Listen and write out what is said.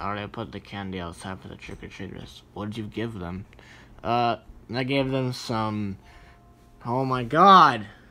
already put the candy outside for the trick-or-treaters. What did you give them? I gave them some... Oh my god!